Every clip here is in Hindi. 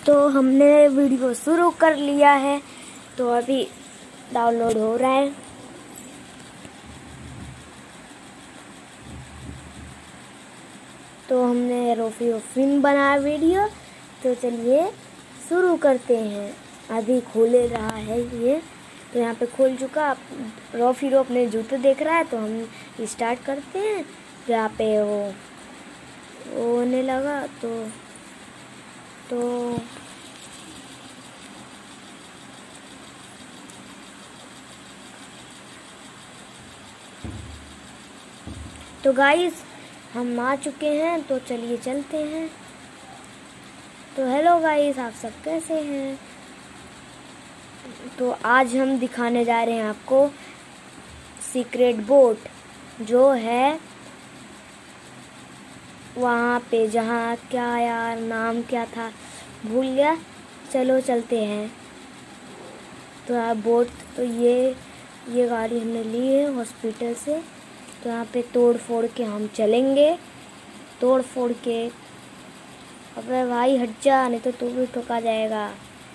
तो हमने वीडियो शुरू कर लिया है, तो अभी डाउनलोड हो रहा है। तो हमने रोफिन बनाया वीडियो, तो चलिए शुरू करते हैं। अभी खोल रहा है ये, तो यहाँ पे खोल चुका। रोफिरो अपने जूते देख रहा है, तो हम स्टार्ट करते हैं। तो यहाँ पे वो होने लगा तो गाइस हम आ चुके हैं, तो चलिए चलते हैं। तो हेलो गाइस, आप सब कैसे हैं? तो आज हम दिखाने जा रहे हैं आपको सीक्रेट बोट, जो है वहाँ पे, जहाँ क्या यार नाम क्या था, भूल गया। चलो चलते हैं। तो आप बोट, तो ये गाड़ी हमने ली है हॉस्पिटल से। तो यहाँ पे तोड़ फोड़ के हम चलेंगे, तोड़ फोड़ के। अबे भाई हट जा, नहीं तो तू भी ठोका जाएगा।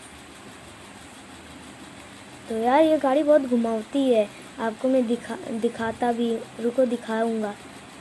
तो यार ये गाड़ी बहुत घुमावती है, आपको मैं दिखाता भी, रुको दिखाऊंगा।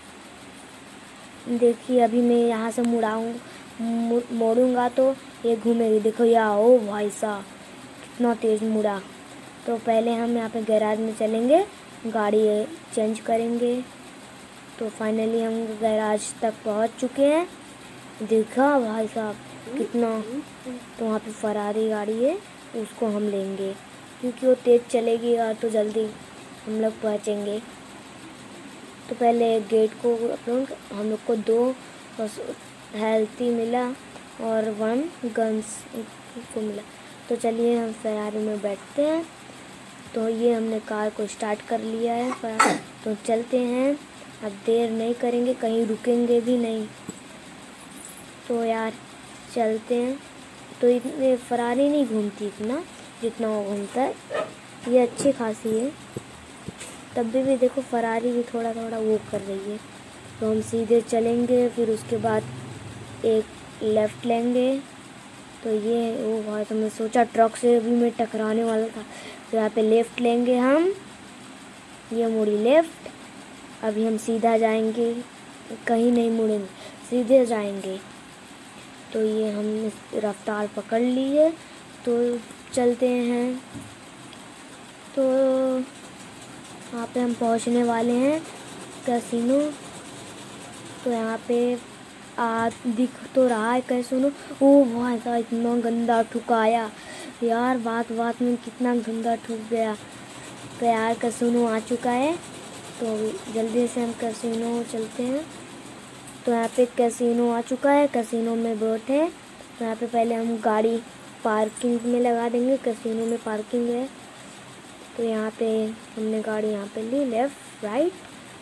देखिए अभी मैं यहाँ से मोड़ूंगा तो ये घूमेगी। देखो यार, ओ भाई साहब कितना तेज मुड़ा। तो पहले हम यहाँ पे गैराज में चलेंगे, गाड़ी चेंज करेंगे। तो फाइनली हम गैराज तक पहुँच चुके हैं। देखा भाई साहब कितना। तो वहाँ पे फरारी गाड़ी है, उसको हम लेंगे क्योंकि वो तेज़ चलेगी और तो जल्दी हम लोग पहुँचेंगे। तो पहले गेट को हम लोग को 2 हेल्थी मिला और 1 गन्स को मिला। तो चलिए हम फरारी में बैठते हैं। तो ये हमने कार को स्टार्ट कर लिया है, तो चलते हैं। अब देर नहीं करेंगे, कहीं रुकेंगे भी नहीं। तो यार चलते हैं। तो इतने फरारी नहीं घूमती इतना जितना वो घूमता है, ये अच्छी खासी है। तब भी देखो फरारी भी थोड़ा थोड़ा वो कर रही है। तो हम सीधे चलेंगे, फिर उसके बाद एक लेफ़्ट लेंगे। तो ये वो भाई, तो मैं सोचा ट्रक से अभी मैं टकराने वाला था। तो यहाँ पे लेफ़्ट लेंगे हम, ये मुड़ी लेफ़्ट। अभी हम सीधा जाएंगे, कहीं नहीं मुड़ेंगे, सीधे जाएंगे। तो ये हम रफ्तार पकड़ ली है, तो चलते हैं। तो यहाँ पे हम पहुँचने वाले हैं कैसीनो। तो यहाँ पे दिख तो रहा है कैसीनो। ओ भाई साहब इतना गंदा ठुकाया यार, बात बात में कितना गंदा ठुक गया। तो यार कैसीनो आ चुका है, तो जल्दी से हम कैसीनो चलते हैं। तो यहाँ पे कैसीनो आ चुका है, कैसीनो में बोट है। तो यहाँ पे पहले हम गाड़ी पार्किंग में लगा देंगे, कैसीनो में पार्किंग है। तो यहाँ पे हमने गाड़ी यहाँ पे ली, लेफ़्ट राइट।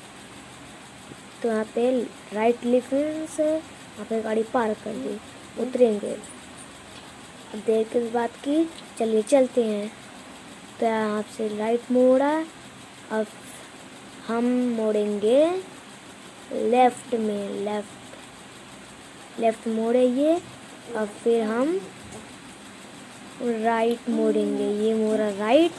तो यहाँ पे राइट लिफ्ट है, यहाँ पे गाड़ी पार्क कर दी, उतरेंगे। अब देर किस बात की, चलिए चलते हैं। तो यहाँ से राइट मोड़ा, अब हम मोड़ेंगे लेफ़्ट में, लेफ़्ट मोड़े ये। अब फिर हम राइट मोड़ेंगे, ये मोड़ा राइट।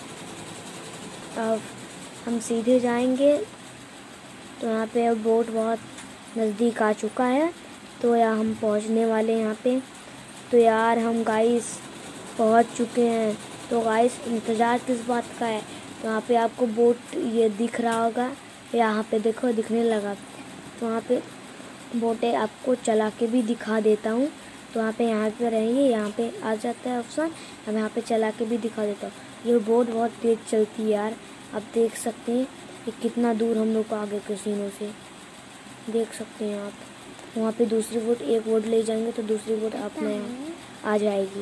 अब हम सीधे जाएंगे। तो यहाँ पे अब बोट बहुत नज़दीक आ चुका है, तो यार हम पहुँचने वाले हैं यहाँ पे। तो यार हम गाइस पहुँच चुके हैं। तो गाइस इंतज़ार किस बात का है? तो यहाँ पे आपको बोट ये दिख रहा होगा, यहाँ पे देखो दिखने लगा। तो वहाँ पे बोट है, आपको चला के भी दिखा देता हूँ। तो यहाँ पे रहेंगे, यहाँ पे आ जाता है ऑप्शन। अब यहाँ पे चला के भी दिखा देता हूँ। ये बोट बहुत तेज़ चलती है यार, आप देख सकते हैं कि कितना दूर हम लोग को आगे कैसीनो से देख सकते हैं आप। वहाँ पे दूसरी बोट, एक बोट ले जाएंगे तो दूसरी बोट अपने आ जाएगी।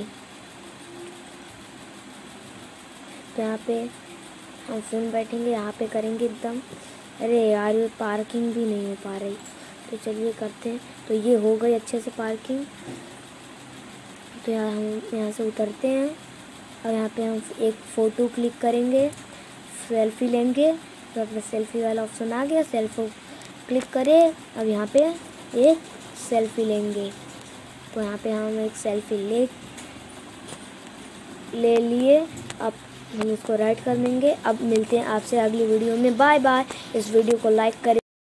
तो यहाँ पे हम फिर बैठेंगे, यहाँ पे करेंगे एकदम। अरे यार ये पार्किंग भी नहीं हो पा रही, तो चलिए करते हैं। तो ये हो गई अच्छे से पार्किंग। तो हम यहाँ से उतरते हैं और यहाँ पे हम एक फ़ोटो क्लिक करेंगे, सेल्फी लेंगे। तो अपने सेल्फी वाला ऑप्शन आ गया, सेल्फी क्लिक करें। अब यहाँ पे एक सेल्फी लेंगे। तो यहाँ पे हम एक सेल्फी ले लिए। अब हम इसको राइट कर देंगे। अब मिलते हैं आपसे अगली वीडियो में। Bye bye. इस वीडियो को लाइक करें।